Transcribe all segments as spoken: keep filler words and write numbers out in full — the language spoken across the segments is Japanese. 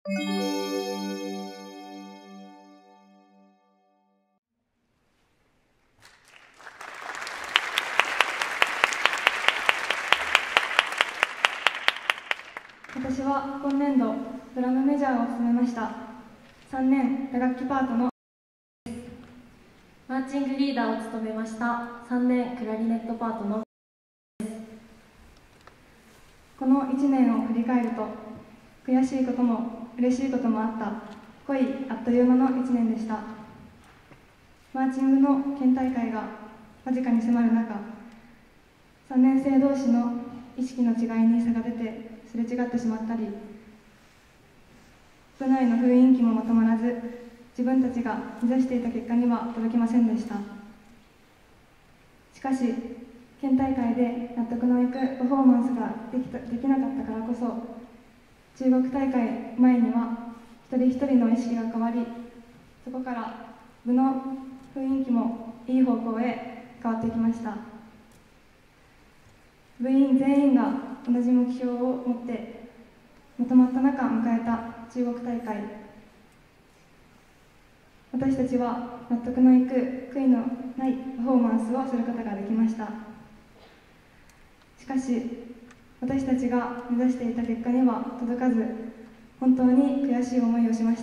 私は今年度ドラムメジャーを務めましたさんねん打楽器パートのマーチングリーダーを務めましたさんねんクラリネットパートのこのいちねんを振り返ると悔しいことも嬉しいこともあった濃いあっという間のいちねんでした。マーチングの県大会が間近に迫る中、さんねん生同士の意識の違いに差が出てすれ違ってしまったり、部内の雰囲気もまとまらず、自分たちが目指していた結果には届きませんでした。しかし、県大会で納得のいくパフォーマンスができた、できなかったからこそ、中国大会前には一人一人の意識が変わり、そこから部の雰囲気もいい方向へ変わっていきました。部員全員が同じ目標を持ってまとまった中迎えた中国大会。私たちは納得のいく悔いのないパフォーマンスをすることができました。しかし私たちが目指していた結果には届かず、本当に悔しい思いをしました。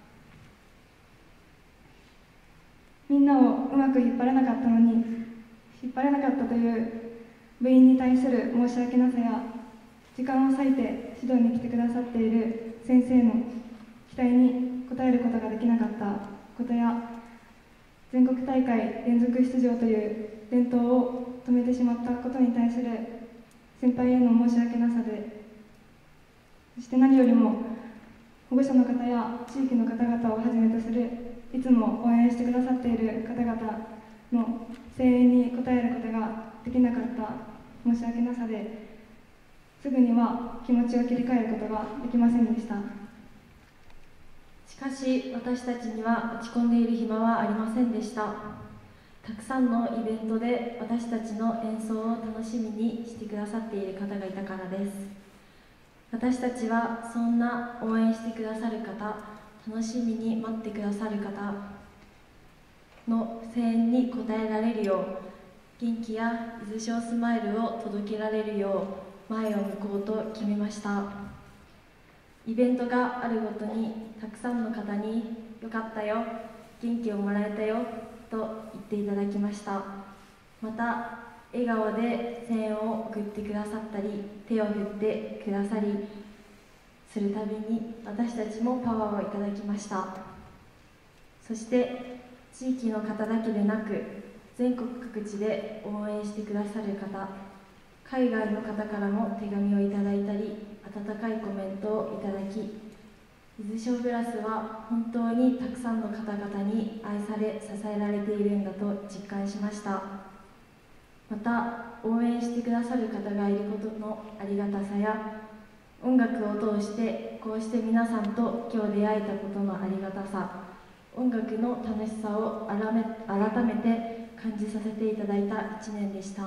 みんなをうまく引っ張れなかったのに、引っ張れなかったという部員に対する申し訳なさや、時間を割いて指導に来てくださっている先生の期待に応えることができなかったことや、全国大会連続出場という伝統を止めてしまったことに対する先輩への申し訳なさで、そして何よりも保護者の方や地域の方々をはじめとするいつも応援してくださっている方々の声援に応えることができなかった申し訳なさで、すぐには気持ちを切り替えることができませんでした。 しかし私たちには落ち込んでいる暇はありませんでした。たくさんのイベントで私たちの演奏を楽しみにしてくださっている方がいたからです。私たちはそんな応援してくださる方、楽しみに待ってくださる方の声援に応えられるよう、元気や伊豆ショースマイルを届けられるよう前を向こうと決めました。イベントがあるごとにたくさんの方によかったよ、元気をもらえたよと言っていただきました。また笑顔で声援を送ってくださったり、手を振ってくださりするたびに私たちもパワーをいただきました。そして地域の方だけでなく全国各地で応援してくださる方、海外の方からも手紙をいただいたり、温かいコメントをいただき、伊豆ショーブラスは本当にたくさんの方々に愛され支えられているんだと実感しました。また応援してくださる方がいることのありがたさや、音楽を通してこうして皆さんと今日出会えたことのありがたさ、音楽の楽しさを改め、改めて感じさせていただいたいちねんでした。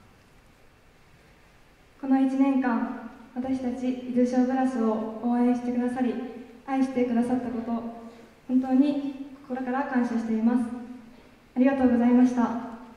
このいちねんかん、私たち伊豆ショーブラスを応援してくださり、愛してくださったこと、本当に心から感謝しています。ありがとうございました。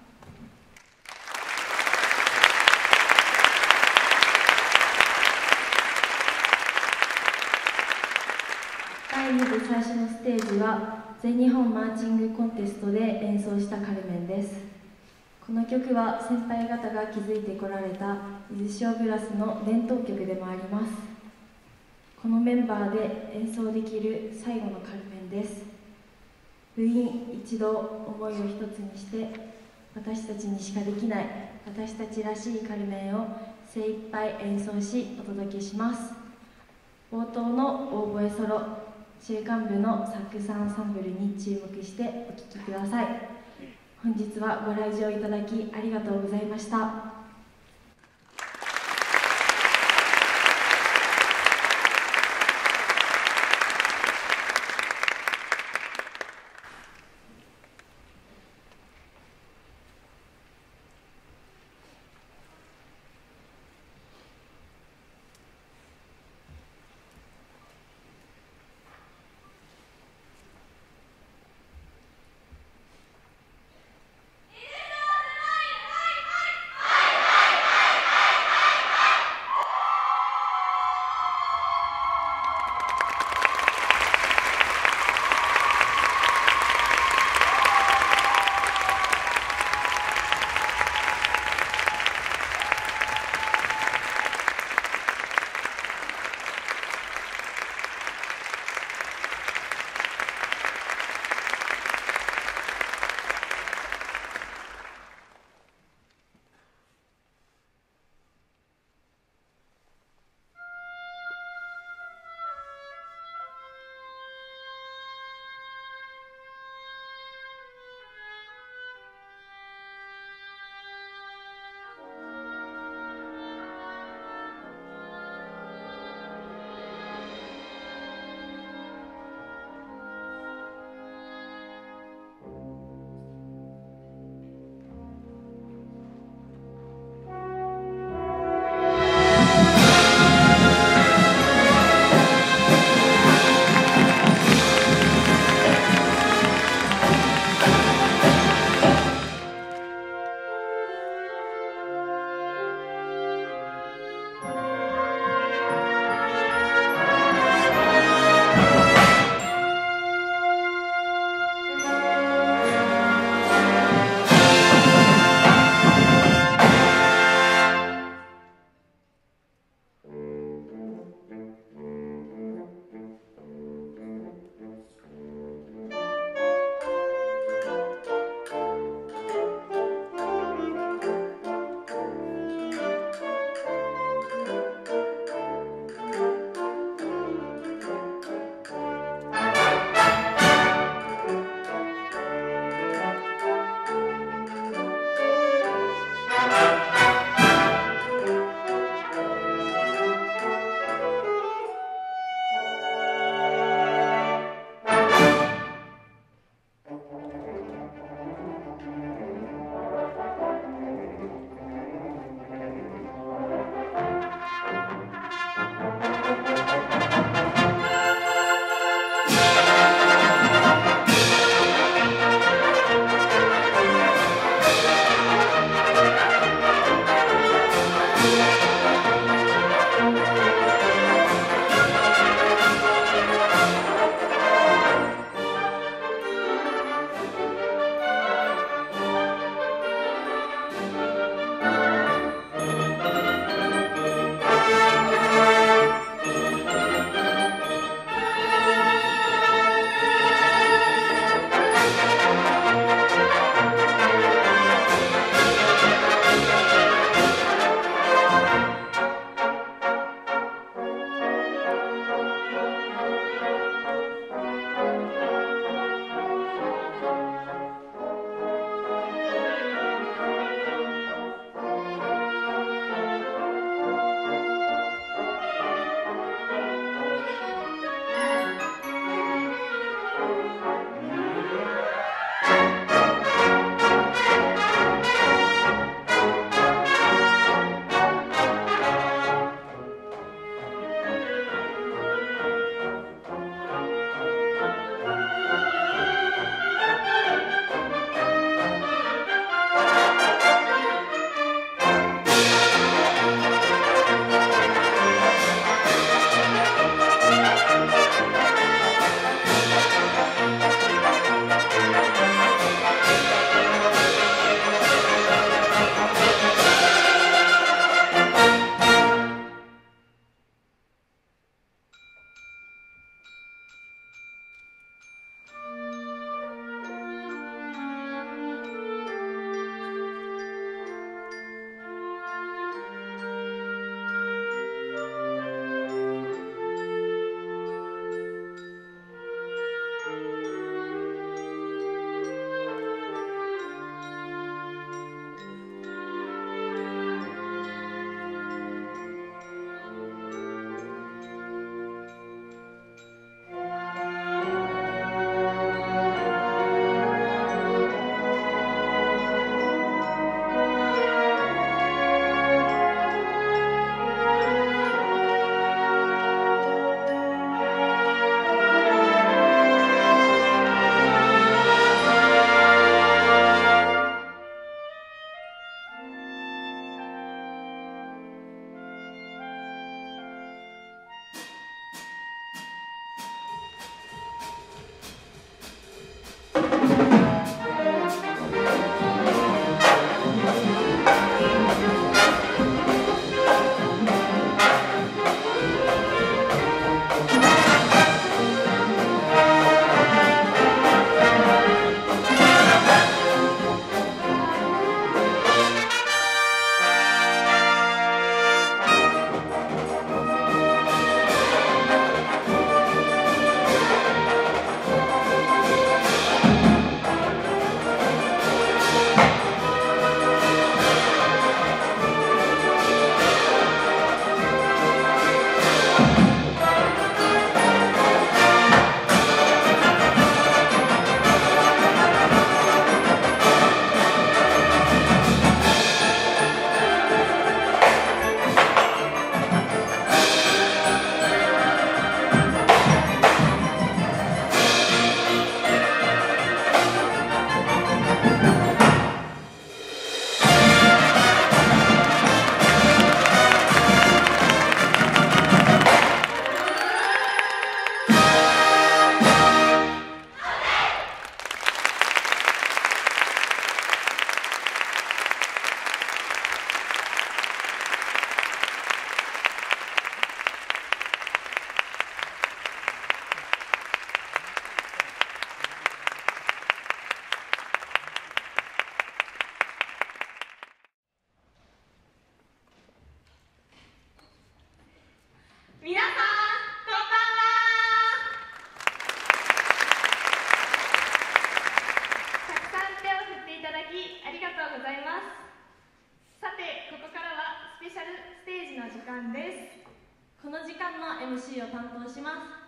だいに部最初のステージは全日本マーチングコンテストで演奏したカルメンです。この曲は先輩方が築いてこられた伊豆ショーブラスの伝統曲でもあります。このメンバーで演奏できる最後のカルメンです。部員一同思いを一つにして、私たちにしかできない私たちらしいカルメンを精一杯演奏しお届けします。冒頭のオーボエソロ、中間部のサックスアンサンブルに注目してお聴きください。本日はご来場いただきありがとうございました。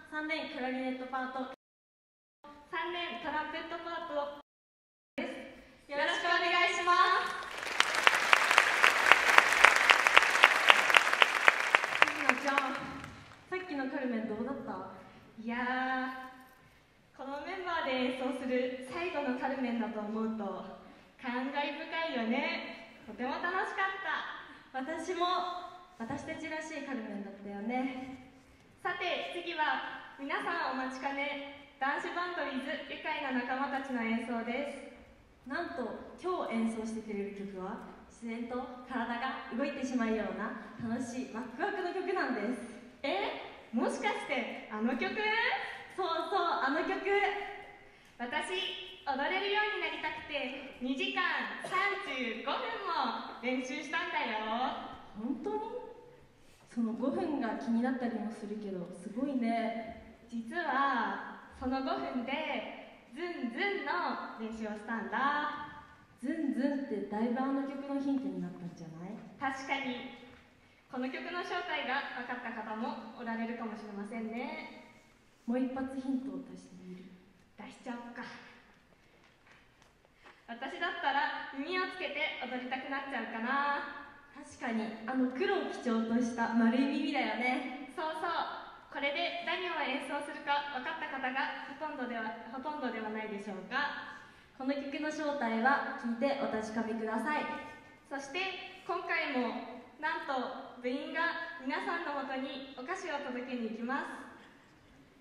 さんねんクラリネットパート、 さんねんトランペットパートです。よよろしくお願いします。ひなちゃん、さっきのカルメンどうだった？ いやー、このメンバーで演奏する最後のカルメンだと思うと感慨深いよね。とても楽しかった。 私も私たちらしいカルメンだったよね。 さて次は皆さんお待ちかね、男子バンド with 愉快な仲間たちの演奏です。 なんと今日演奏してくれる曲は自然と体が動いてしまうような楽しいワクワクの曲なんです。 え、もしかしてあの曲？ そうそう、あの曲。 私踊れるようになりたくてにじかんさんじゅうごふんも練習したんだよ。 本当に？そのごふんが気になったりもするけど、すごいね。 実はそのごふんでズンズンの練習をしたんだ。 ズンズンってだいぶあの曲のヒントになったんじゃない？ 確かに。この曲の正体が分かった方もおられるかもしれませんね。 もう一発ヒントを出してみる？ 出しちゃおうか。私だったら耳をつけて踊りたくなっちゃうかな。 確かに、あの黒を基調とした丸い耳だよね。 そうそう。これで何を演奏するか分かった方がほとんどではほとんどではないでしょうか。 この曲の正体は聞いてお確かめください。 そして今回もなんと部員が皆さんのもとにお菓子を届けに行きます。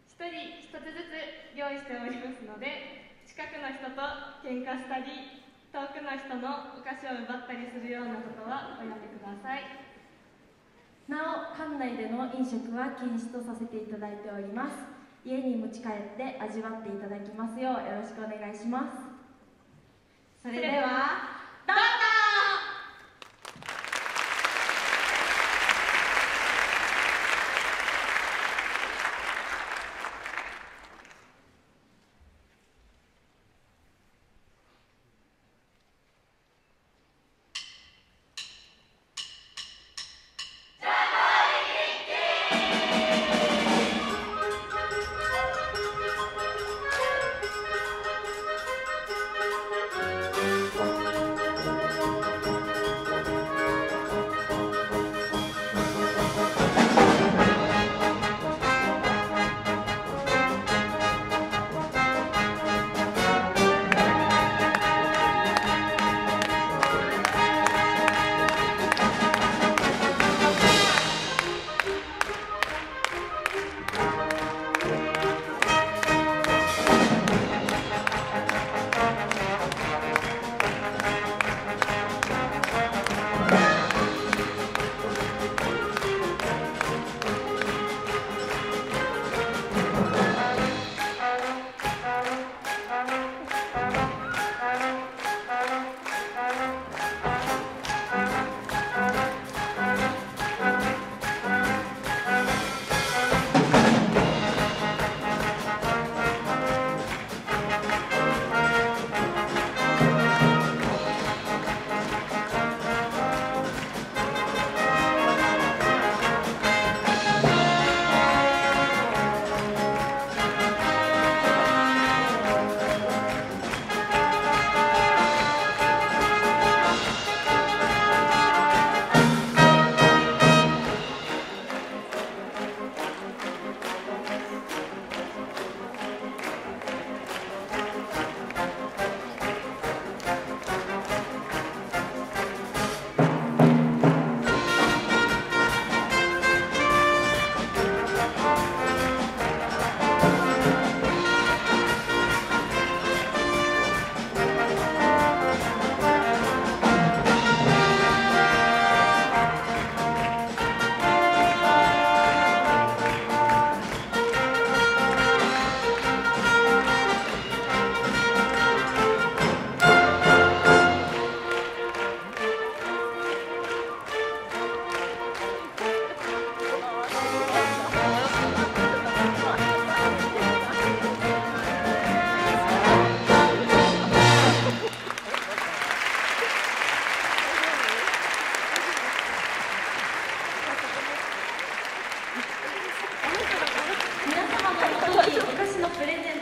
一人一つずつ用意しておりますので、近くの人と喧嘩したり遠くの人のお菓子を奪ったりするようなことはおやめください。 なお、館内での飲食は禁止とさせていただいております。家に持ち帰って味わっていただきますようよろしくお願いします。それではどうぞ。 「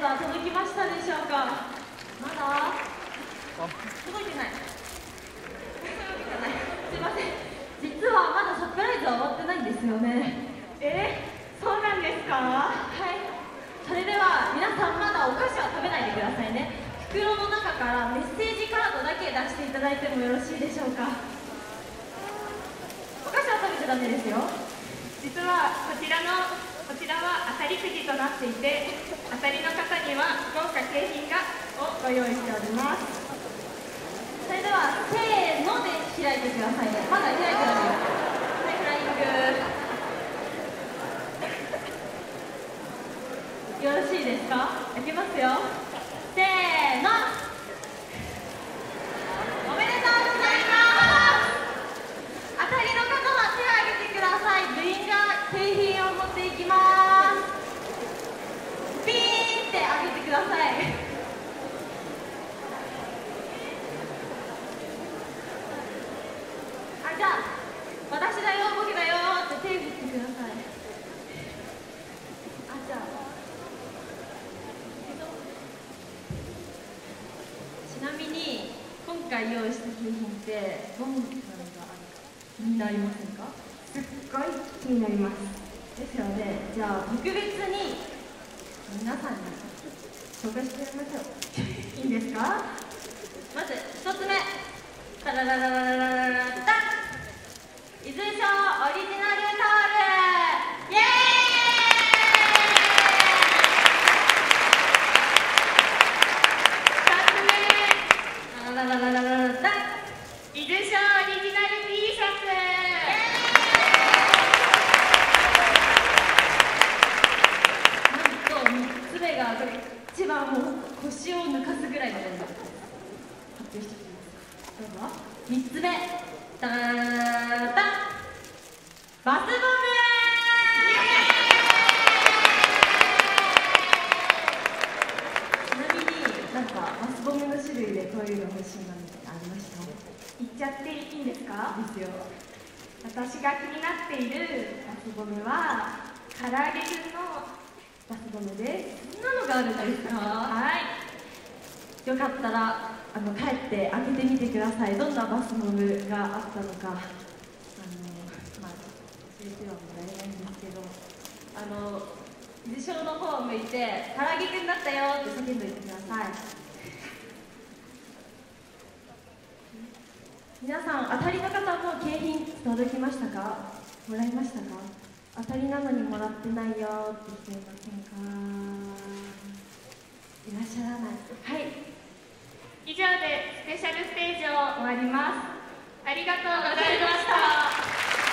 さん届きましたでしょうか。まだ届いてない。届いてない。すいません。実はまだサプライズは終わってないんですよね。 えー、そうなんですか？ はい。それでは皆さんまだお菓子は食べないでくださいね。袋の中からメッセージカードだけ出していただいてもよろしいでしょうか。お菓子は食べちゃダメですよ。 実はこちらのこちらは当たりくじとなっていて、当たりの方には豪華景品がをご用意しております。 それではせーので開いてくださいね。まだ開いてないよ。はい、フライングよろしいですか。開けますよ。せーの。おめでとうございます。当たりの方は手を挙げてください。部員が景品を持っていきます。ピーンって上げてください。あ、じゃあ私だよ、僕だよって手振ってください。あ、じゃあちなみに今回用意した景品ってどんなのがあるか気になりませんか？ すっごい気になります。 ですよね。じゃあ特別に皆さんに紹介してやりましょう。いいですか？まず一つ目、タララララララララタン、伊豆ショーオリジナルタオル、イエーイ。 ふたつめ、 タララララララタン、 伊豆ショーオリジナル T シャツ。 なんとみっつめがこれ一番もう腰を抜かすぐらいのものです。発表しておきます。どうぞ。みっつめ、タラララララタン、バスボム。ちなみになんかバスボムの種類でこういうの欲しいなみたいなのありました？ 言っちゃっていいんですか？ ですよ。 私が気になっているバスボムは唐揚げくんのバスボムです。 そんなのがあるんですか？ はい。 よかったらあの帰って開けてみてください。どんなバスボムがあったのか、あのまあ教えてはもらえないんですけど、あの伊豆ショーの方を向いて唐揚げくんだったよって叫んでおいてください。皆さん、当たりの方も景品届きましたか？もらいましたか？当たりなのにもらってないよって人いませんか？いらっしゃらない。はい。 以上でスペシャルステージを終わります。ありがとうございました。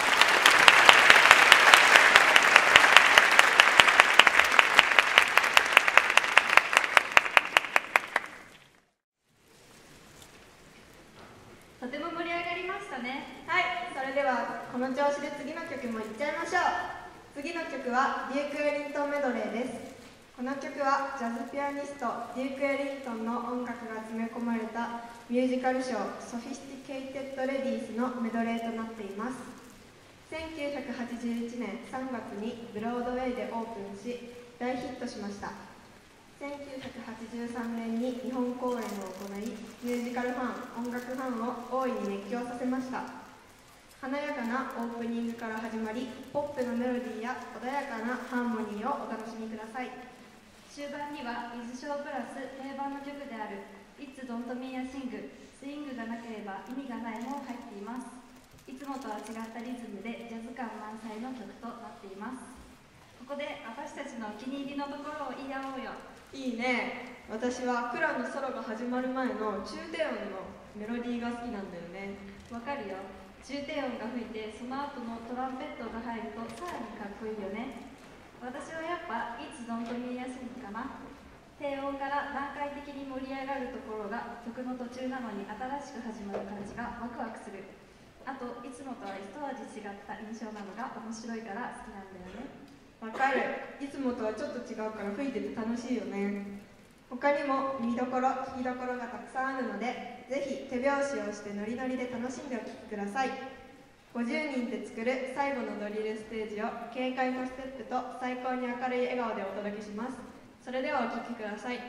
とても盛り上がりましたね。はい、それではこの調子で次の曲もいっちゃいましょう。次の曲はデューク・エリントンメドレーです。この曲はジャズピアニストデューク・エリントンの音楽が詰め込まれたミュージカルショー「ソフィスティケイテッド・レディース」のメドレーとなっています。せんきゅうひゃくはちじゅういちねんさんがつにブロードウェイでオープンし大ヒットしました。せんきゅうひゃくはちじゅうさんねんに日本公演を行い、ミュージカルファン、音楽ファンを大いに熱狂させました。華やかなオープニングから始まり、ポップなメロディーや穏やかなハーモニーをお楽しみください。 終盤には伊豆ショープラス定番の曲である It's Don't Me a Sing、スイングがなければ意味がないも入っています。いつもとは違ったリズムでジャズ感満載の曲となっています。ここで私たちのお気に入りのところを言い合おうよ。 いいね。私はクラのソロが始まる前の中低音のメロディーが好きなんだよね。 わかるよ。中低音が吹いてその後のトランペットが入るとさらにかっこいいよね。私はやっぱ It's Don't Me a Sing かな。低音から段階的に盛り上がるところが曲の途中なのに新しく始まる感じがワクワクする。あといつもとは一味違った印象なのが面白いから好きなんだよね。 わかる。いつもとはちょっと違うから吹いてて楽しいよね。他にも見どころ、聴きどころがたくさんあるので、ぜひ手拍子をしてノリノリで楽しんでお聴きください。ごじゅうにんで作る最後のドリルステージを軽快なステップと最高に明るい笑顔でお届けします。 それではお聴きください。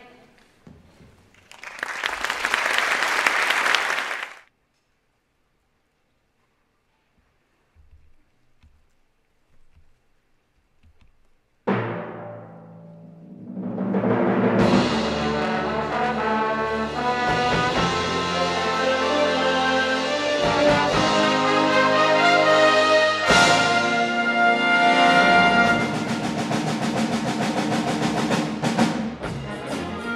「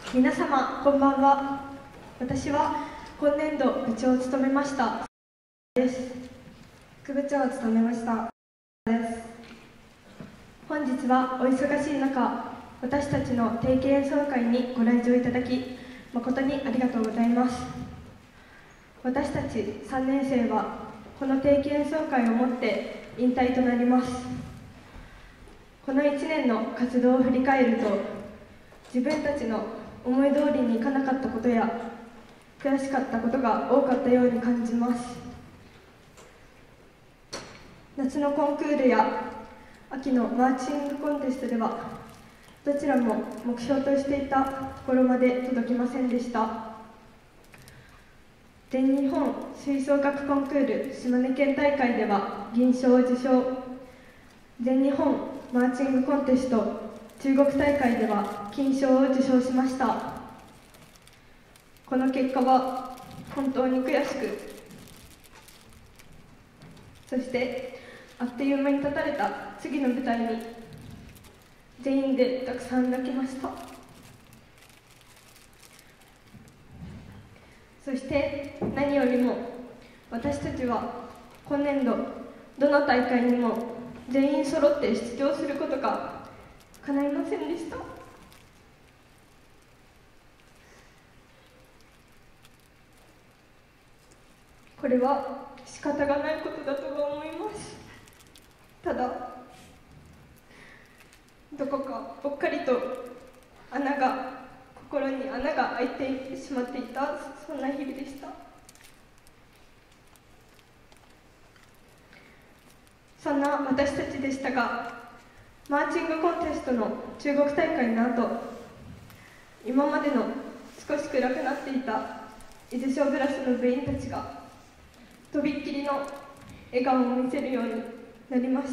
皆様こんばんは。私は今年度部長を務めましたです副部長を務めましたです。 本日はお忙しい中、私たちの定期演奏会にご来場いただき誠にありがとうございます。私たちさんねん生はこの定期演奏会をもって引退となります。このいちねんの活動を振り返ると、自分たちの思い通りにいかなかったことや悔しかったことが多かったように感じます。夏のコンクールや秋のマーチングコンテストではどちらも目標としていたところまで届きませんでした。全日本吹奏楽コンクール島根県大会では銀賞を受賞、全日本マーチングコンテスト中国大会では金賞を受賞しました。この結果は本当に悔しく、そしてあっという間に立たれた次の舞台に全員でたくさん泣きました。そして何よりも私たちは今年度どの大会にも全員揃って出場することが叶いませんでした。これは仕方がないことだとは思います。ただどこかぽっかりと穴が心に穴が開いてしまっていた、そんな日々でした。そんな私たちでしたが、マーチングコンテストの中国大会の後、今までの少し暗くなっていた伊豆ショーブラスの部員たちがとびっきりの笑顔を見せるようになりました。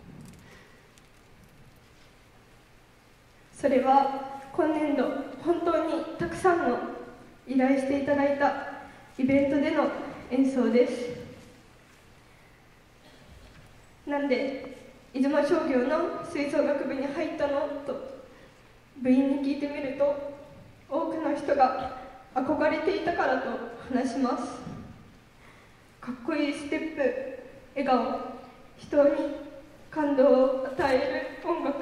それは今年度本当にたくさんの依頼していただいたイベントでの演奏です。なんで出雲商業の吹奏楽部に入ったのと部員に聞いてみると、多くの人が憧れていたからと話します。かっこいいステップ、笑顔、人に感動を与える音楽、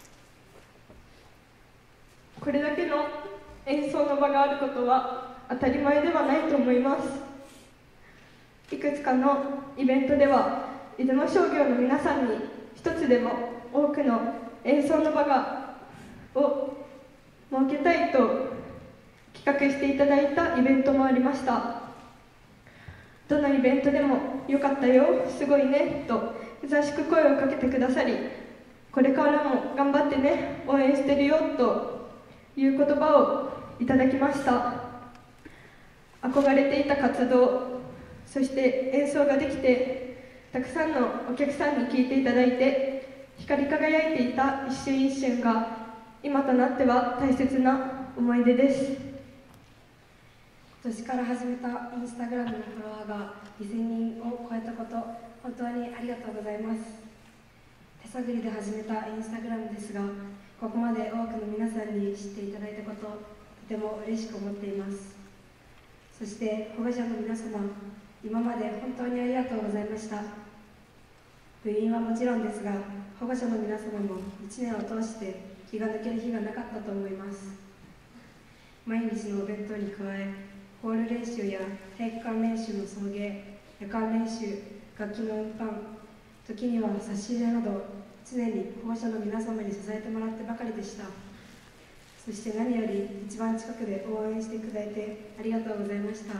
これだけの演奏の場があることは当たり前ではないと思います。いくつかのイベントでは出雲商業の皆さんに一つでも多くの演奏の場がを設けたいと企画していただいたイベントもありました。どのイベントでもよかったよ、すごいねと優しく声をかけてくださり、これからも頑張ってね、応援してるよという言葉をいただきました。憧れていた活動、そして演奏ができて、たくさんのお客さんに聴いていただいて光り輝いていた一瞬一瞬が今となっては大切な思い出です。 今年から始めたインスタグラムのフォロワーがにせんにんを超えたこと、本当にありがとうございます。手探りで始めたインスタグラムですが、ここまで多くの皆さんに知っていただいたこと、とても嬉しく思っています。そして保護者の皆様、今まで本当にありがとうございました。部員はもちろんですが、保護者の皆様もいちねんを通して気が抜ける日がなかったと思います。毎日のお弁当に加え、ホール練習や体育館練習の送迎、夜間練習、楽器の運搬、時には差し入れなど、常に保護者の皆様に支えてもらってばかりでした。そして何より一番近くで応援していただいてありがとうございました。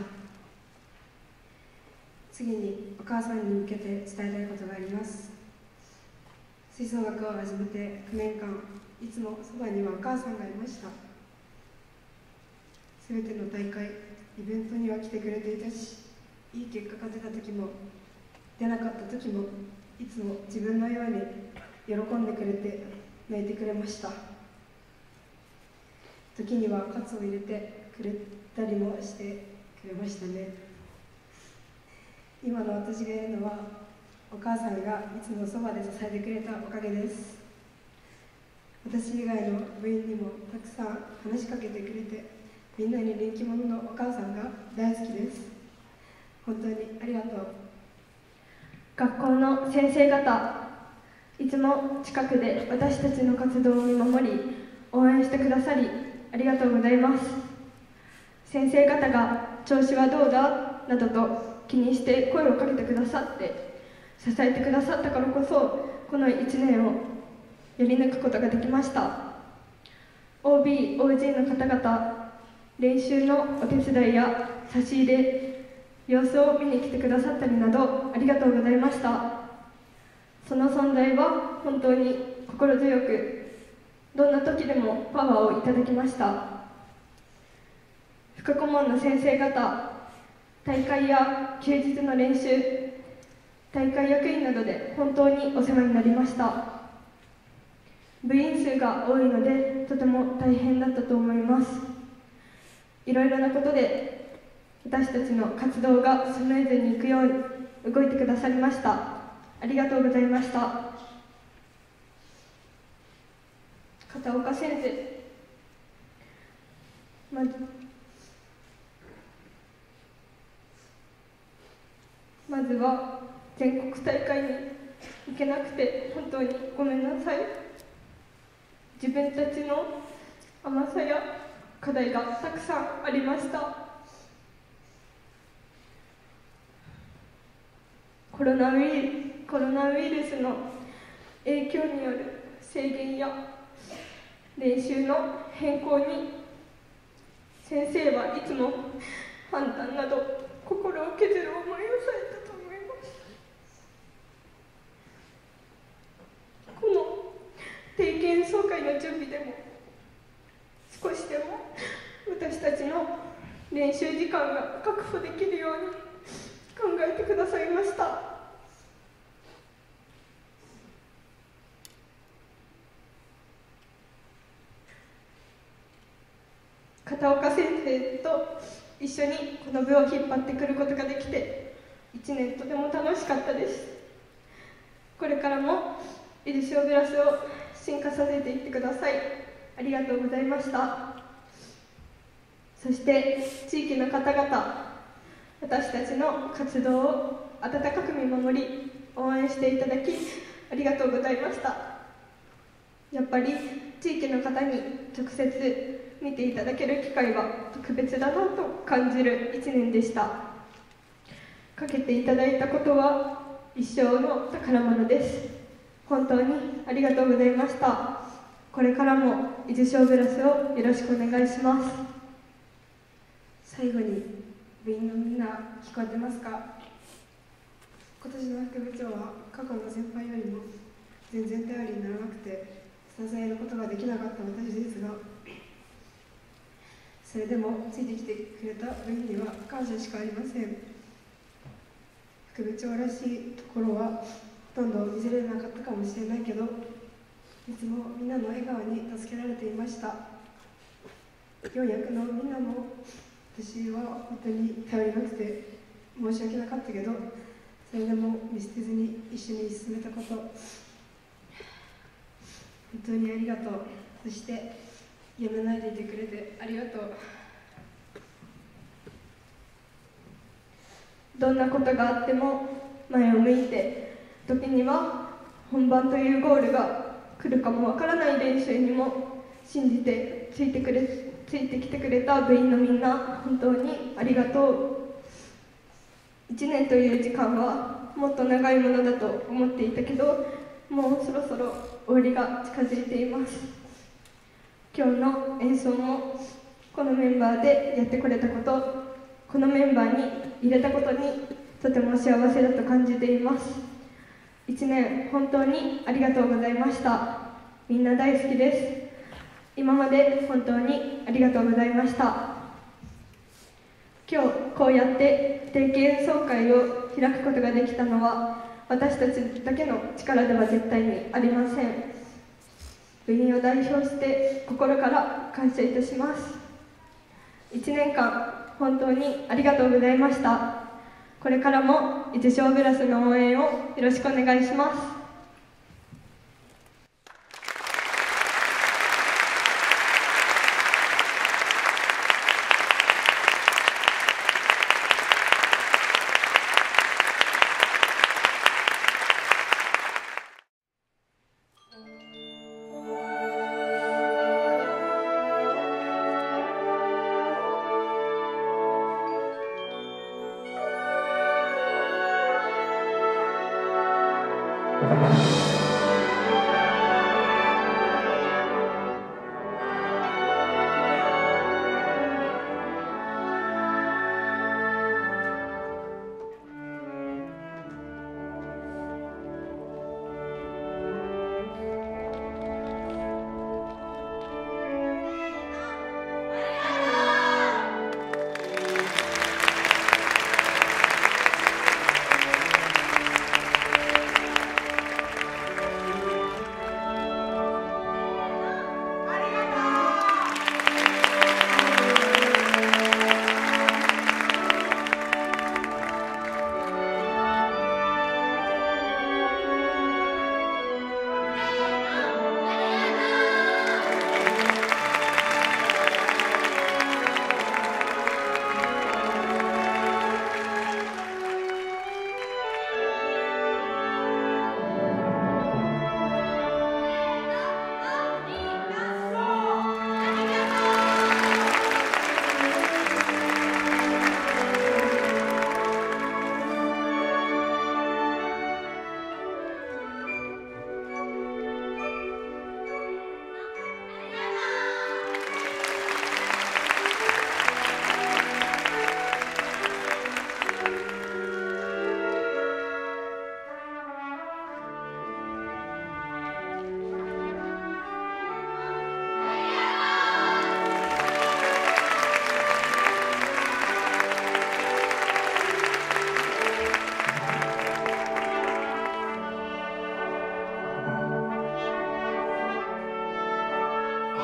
次にお母さんに向けて伝えたいことがあります。吹奏楽を始めてきゅうねんかん、いつもそばにはお母さんがいました。すべての大会、イベントには来てくれていたし、いい結果が出た時も出なかった時もいつも自分のように喜んでくれて泣いてくれました。時には喝を入れてくれたりもしてくれましたね。今の私が言うのはお母さんがいつもそばで支えてくれたおかげです。 私以外の部員にもたくさん話しかけてくれて、みんなに人気者のお母さんが大好きです。本当にありがとう。 学校の先生方、いつも近くで私たちの活動を見守り応援してくださりありがとうございます。先生方が調子はどうだなどと気にして声をかけてくださって支えてくださったからこそ、このいちねんをやり抜くことができました。 オービー、オージー の方々、練習のお手伝いや差し入れ、様子を見に来てくださったりなどありがとうございました。その存在は本当に心強く、どんな時でもパワーをいただきました。副顧問の先生方、大会や休日の練習、大会役員などで本当にお世話になりました。部員数が多いのでとても大変だったと思います。いろいろなことで私たちの活動がスムーズにいくように動いてくださりました。ありがとうございました。片岡先生、まずまずは全国大会に行けなくて本当にごめんなさい。自分たちの甘さや課題がたくさんありました。コロナウイルコロナウイルスの影響による制限や練習の変更に先生はいつも判断など心を削る思いをされたと思います。この定期総会の準備でも少しでも私たちの練習時間が確保できるように考えてくださいました。片岡先生と一緒にこの部を引っ張ってくることができていちねんとても楽しかったです。これからもイルシオブラスを進化させていってください。ありがとうございました。そして地域の方々、私たちの活動を温かく見守り応援していただきありがとうございました。やっぱり地域の方に直接見ていただける機会は特別だなと感じるいちねんでした。かけていただいたことは一生の宝物です。本当にありがとうございました。これからも伊豆ショーブラスをよろしくお願いします。 最後に部員のみんな聞こえてますか？今年の副部長は過去の先輩よりも全然頼りにならなくて支えることができなかった私ですが、それでもついてきてくれた部員には感謝しかありません。副部長らしいところはほとんど見せれなかったかもしれないけど、いつもみんなの笑顔に助けられていました。四役のみんなも私は本当に頼りなくて申し訳なかったけど、それでも見捨てずに一緒に進めたこと、本当にありがとう。そしてやめないでいてくれてありがとう。 どんなことがあっても前を向いて、時には本番というゴールが来るかもわからない練習にも信じてついてくれついてきてくれた部員のみんな、本当にありがとう。いちねんという時間はもっと長いものだと思っていたけど、もうそろそろ終わりが近づいています。今日の演奏もこのメンバーでやってこれたこと、このメンバーに入れたことにとても幸せだと感じています。いちねん本当にありがとうございました。みんな大好きです。今まで本当にありがとうございました。今日こうやって定期演奏会を開くことができたのは私たちだけの力では絶対にありません。部員を代表して心から感謝いたします。いちねんかん本当にありがとうございました。これからも伊豆ショーブラスの応援をよろしくお願いします。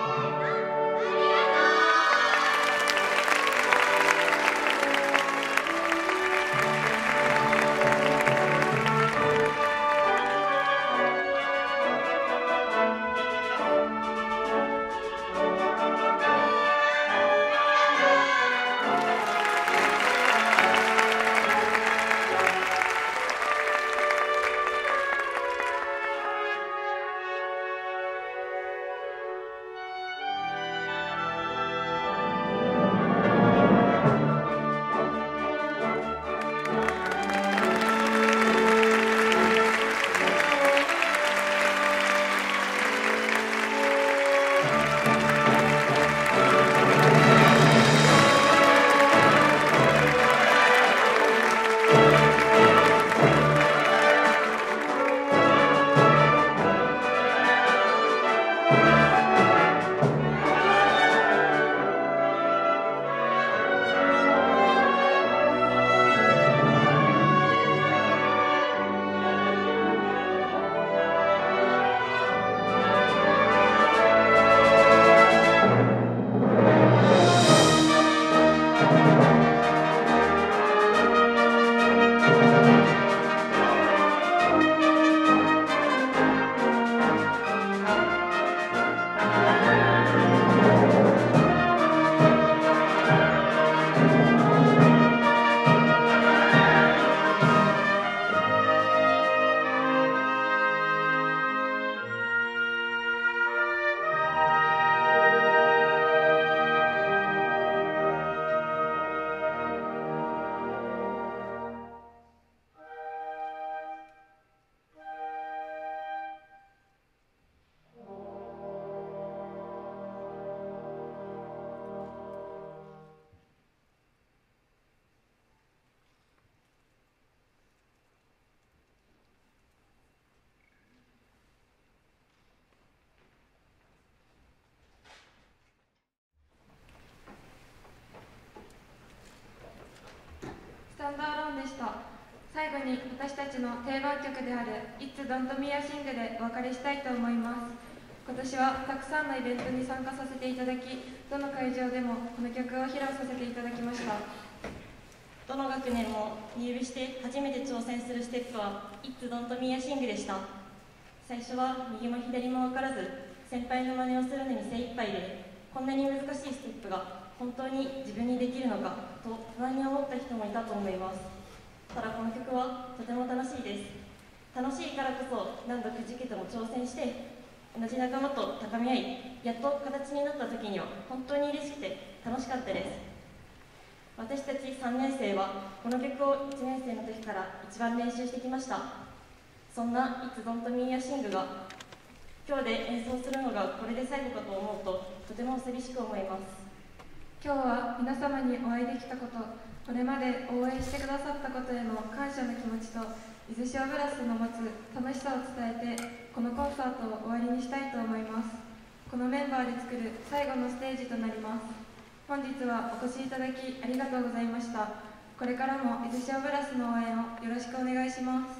タンドアローンでした。最後に私たちの定番曲である It's Don't Me a Sing でお別れしたいと思います。今年はたくさんのイベントに参加させていただき、どの会場でもこの曲を披露させていただきました。 どの学年も入部して初めて挑戦するステップは It's Don't Me a Sing でした。最初は右も左も分からず、先輩の真似をするのに精一杯で、こんなに難しいステップが本当に自分にできるのかと不安に思った人もいたと思います。ただこの曲はとても楽しいです。楽しいからこそ何度くじけても挑戦して、同じ仲間と高め合い、やっと形になった時には本当に嬉しくて楽しかったです。私たちさんねん生はこの曲をいちねん生の時から一番練習してきました。そんな It's Don't Me a Sing が今日で演奏するのがこれで最後かと思うととても寂しく思います。 今日は皆様にお会いできたこと、これまで応援してくださったことへの感謝の気持ちと、伊豆ショーブラスの持つ楽しさを伝えて、このコンサートを終わりにしたいと思います。このメンバーで作る最後のステージとなります。本日はお越しいただきありがとうございました。これからも伊豆ショーブラスの応援をよろしくお願いします。